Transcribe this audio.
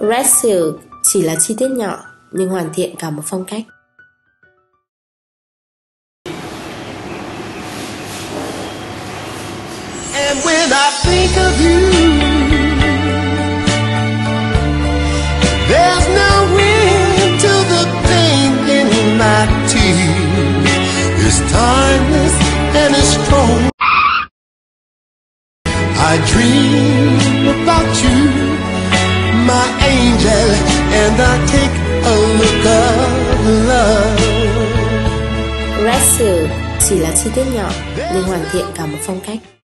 Red silk chỉ là chi tiết nhỏ nhưng hoàn thiện cả một phong cách. And when I think of you, there's no end to the pain in my tears. It's timeless and it's strong. I dream about you, my angel, and I take a look of love. Red silk chỉ là chi tiết nhỏ nhưng hoàn thiện cả một phong cách.